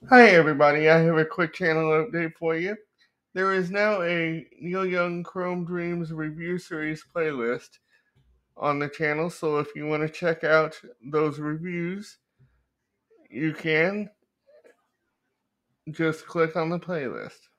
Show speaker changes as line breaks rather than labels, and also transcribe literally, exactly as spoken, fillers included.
Hi everybody, I have a quick channel update for you. There is now a Neil Young Chrome Dreams review series playlist on the channel, so if you want to check out those reviews, you can just click on the playlist.